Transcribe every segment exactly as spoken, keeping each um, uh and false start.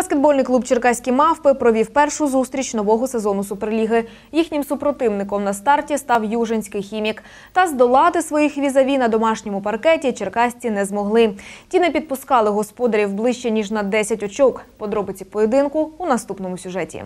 Баскетбольний клуб «Черкаські мавпи» провів першу зустріч нового сезону Суперліги. Їхнім супротивником на старті став Южинський «Хімік». Та здолати своїх візаві на домашньому паркеті черкасці не змогли. Ті не підпускали господарів ближче, ніж на десять очок. Подробиці поєдинку у наступному сюжеті.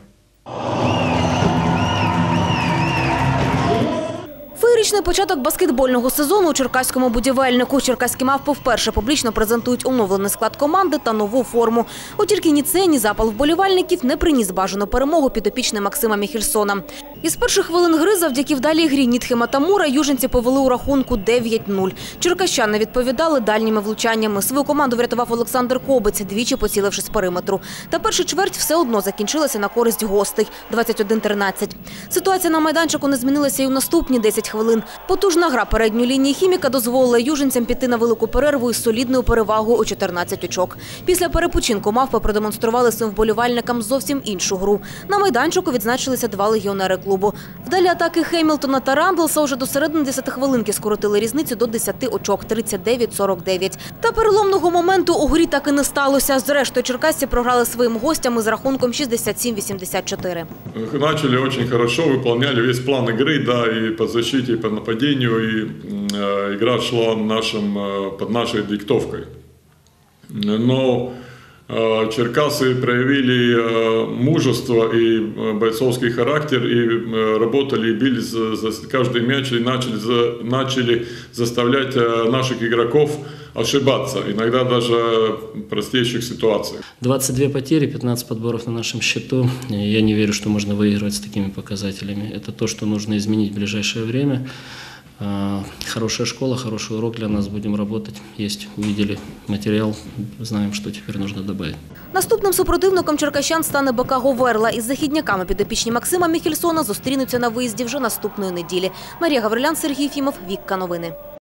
Феєричний початок баскетбольного сезону у черкаському будівельнику. Черкаські мавпи вперше публічно презентують оновлений склад команди та нову форму. От тільки ні це, ні запал вболівальників не приніс бажану перемогу підопічним Максима Міхельсона. Із перших хвилин гри завдяки вдалій грі Нітхема та Мура южинці повели у рахунку дев'ять нуль. Черкащани відповідали дальніми влучаннями. Свою команду врятував Олександр Кобець, двічі поціливши з периметру. Та перша чверть все одно закінчилася на користь гостей – двадцять один тринадцять. Ситуація на майданчику не змінилася і у наступні десять хвилин. Потужна гра передньої лінії «Хіміка» дозволила южинцям піти на велику перерву із солідною перевагою у чотирнадцять очок. Після перепочинку мавпи продемонстрували своїм вболівальникам зовсім іншу гру. На майданчику відзначилися два легіонери клубу. Вдалі атаки Хемілтона та Рандлса вже до середини десятихвилинки скоротили різницю до десяти очок – тридцять дев'ять сорок дев'ять. Та переломного моменту у грі так і не сталося. Зрештою, черкасці програли своїм гостям із рахунком шістдесят сім вісімдесят чотири. Начали очень хорошо, выполняли весь план игры, да, и по защите, и по нападению, и э, игра шла нашим, э, под нашей диктовкой. Но э, черкасы проявили э, мужество и э, бойцовский характер, и э, работали, и били за, за каждый мяч, и начали, за, начали заставлять э, наших игроков ошибаться, иногда даже в простейших ситуациях. двадцать две потери, пятнадцать подборов на нашем счету. Я не верю, что можно выигрывать с такими показателями. Это то, что нужно изменить в ближайшее время. Хорошая школа, хороший урок для нас, будем работать. Есть, увидели материал, знаем, что теперь нужно добавить. Наступним супротивником черкащан стане БК «Говерла». Із західняками підопічні Максима Міхельсона зустрінуться на виїзді вже наступної неділі. Марія Гаврилян, Сергій Фімов, Вікка Новини.